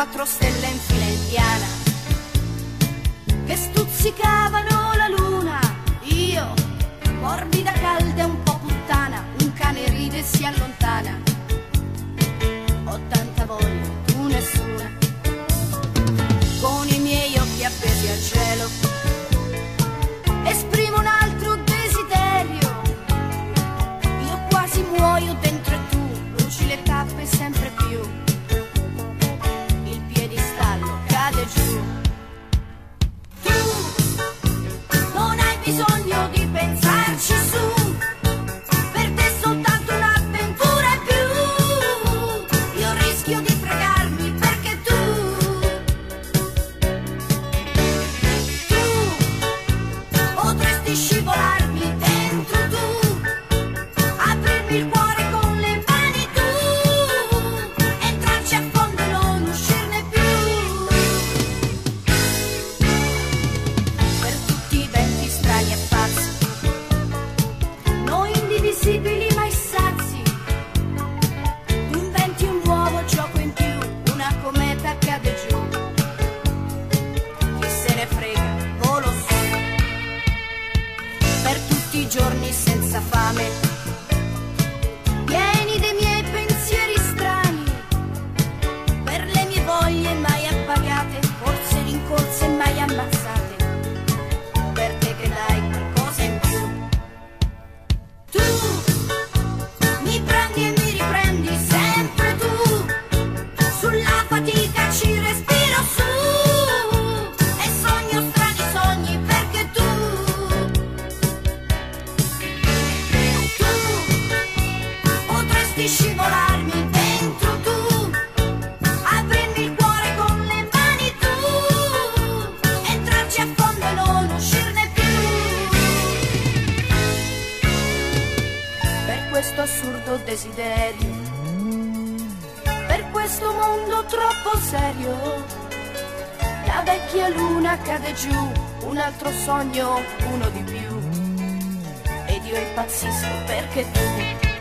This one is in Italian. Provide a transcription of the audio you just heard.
4 stelle in fila indiana che stuzzicavano la luna. Io, morbida, calda e un po' puttana, un cane ride e si allontana. Ho tanta voglia, tu nessuna, con i miei occhi appesi al cielo esprimo un altro desiderio. Io quasi muoio dentro e tu bruci le tappe sempre più. Il piedistallo cade giù. Tu non hai bisogno di pensarci su, per te soltanto un'avventura in più. Io rischio di fregarmi perché tu potresti scivolarmi dentro, tu aprirmi il cuore con le mani, tu entrarci a fondo e non uscirne più. Per tutti i venti strani e pazzi, noi indivisibili mai sazi, tu inventi un nuovo gioco in più, una cometa cade giù. Chi se ne frega, volo su. Per tutti i giorni senza fame, pieni dei miei pensieri strani, per le mie voglie mai appagate, forse rincorse e mai ammazzate, per te che dai qualcosa in più. Tu mi prendi e mi riprendi sempre tu, sulla fatica ci respiro su e sogno strani sogni perché tu potresti scivolarmi dentro, tu aprirmi il cuore con le mani, tu entrarci a fondo e non uscirne più. Per questo assurdo desiderio, per questo mondo troppo serio, la vecchia luna cade giù, un altro sogno, uno di più, ed io impazzisco perché tu